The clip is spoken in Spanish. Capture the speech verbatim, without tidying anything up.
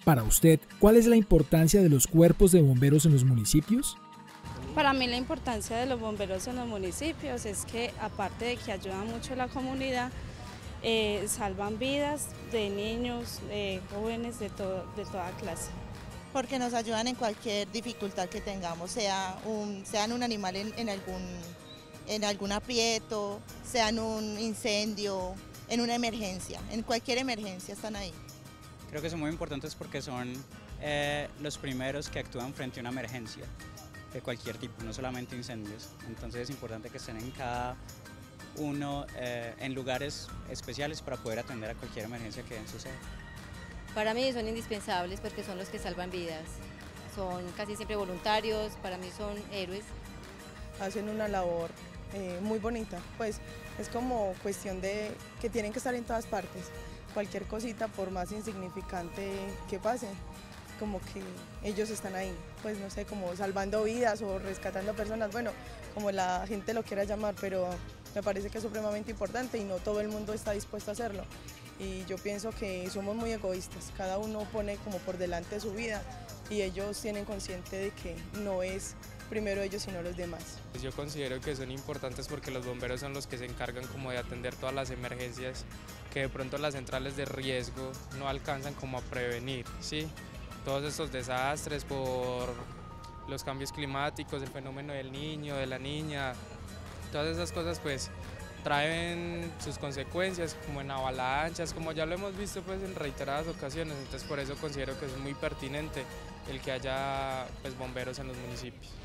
Para usted, ¿cuál es la importancia de los cuerpos de bomberos en los municipios? Para mí la importancia de los bomberos en los municipios es que aparte de que ayudan mucho a la comunidad, eh, salvan vidas de niños, de jóvenes de, todo, de toda clase. Porque nos ayudan en cualquier dificultad que tengamos, sea un, sean un animal en, en, algún, en algún aprieto, sea en un incendio, en una emergencia, en cualquier emergencia están ahí. Creo que son muy importantes porque son eh, los primeros que actúan frente a una emergencia de cualquier tipo, no solamente incendios. Entonces es importante que estén en cada uno eh, en lugares especiales para poder atender a cualquier emergencia que suceda. Para mí son indispensables porque son los que salvan vidas, son casi siempre voluntarios, para mí son héroes. Hacen una labor eh, muy bonita, pues es como cuestión de que tienen que estar en todas partes, cualquier cosita por más insignificante que pase, como que ellos están ahí, pues no sé, como salvando vidas o rescatando personas, bueno, como la gente lo quiera llamar, pero me parece que es supremamente importante y no todo el mundo está dispuesto a hacerlo. Y yo pienso que somos muy egoístas, cada uno pone como por delante su vida y ellos tienen consciente de que no es primero ellos sino los demás. Yo considero que son importantes porque los bomberos son los que se encargan como de atender todas las emergencias que de pronto las centrales de riesgo no alcanzan como a prevenir, ¿sí? Todos estos desastres por los cambios climáticos, el fenómeno del niño, de la niña, todas esas cosas pues traen sus consecuencias como en avalanchas, como ya lo hemos visto pues en reiteradas ocasiones, entonces por eso considero que es muy pertinente el que haya pues bomberos en los municipios.